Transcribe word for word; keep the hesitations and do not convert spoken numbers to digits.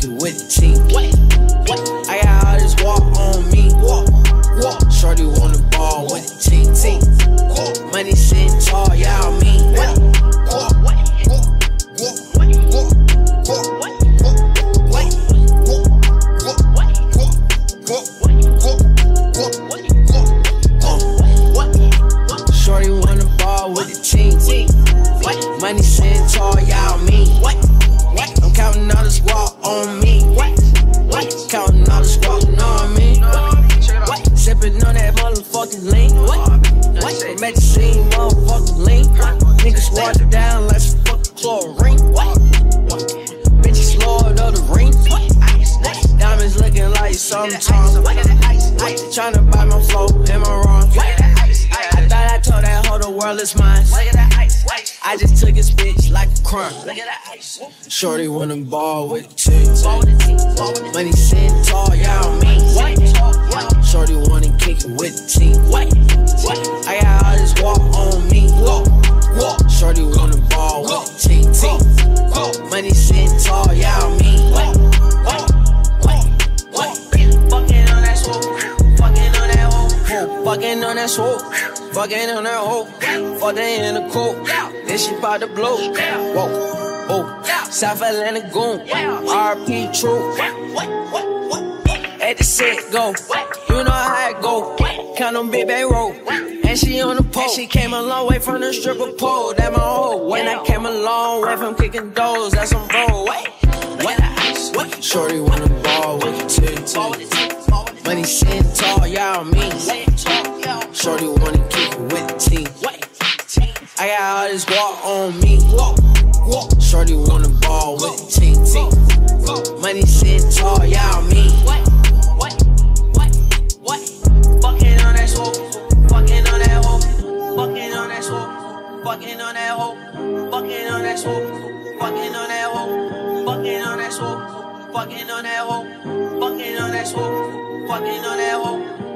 kick it with the team. I got all this walk on me. Shorty wanna ball with the team. Money sitting tall, y'all mean. Shorty wanna ball with the team. Money sitting tall, y'all mean. I'm counting all this walk on me. Counting all this walk, know what I mean? Sipping on that motherfucking lean. From at the scene, motherfucking lean. Niggas water down like some fucking chlorine. Bitches lord of the ring. Diamonds looking like sometimes. Tryna buy my flow, am I wrong? I thought I told that hoe the world is mine. I just took his bitch like a crime. Shorty wanna ball with the team. Money sitting tall, y'all mean. Shorty wanna kick it with the team. I got all this walk on me. Shorty wanna ball with the team. Money sitting tall, y'all mean. Fucking on that swoop, fucking on that hoe, fucking on that swoop, fucking on that hoe, fucking in the coop. This shit bout to blow. Whoa, oh, South Atlanta goon, R P true. At the set go, you know how it go. Count on Big Bay Road, and she on the pole. And she came a long way from the stripper pole. That my hoe. When I came a long way from kicking doors, that's some bro. Shorty wanna ball with the team. Money sitting tall, y'all mean. Shorty wanna kick it with the team. I got all this walk on me. Shorty wanna ball with the team. Money sitting tall, y'all mean. Fucking on that swoop, fucking on that hoe, fucking on that swoop, fucking on that hoe, fucking on that swoop, fucking on that hoe, fucking on that swoop, fucking on that hoe, fucking on that swoop, fucking on that hoe.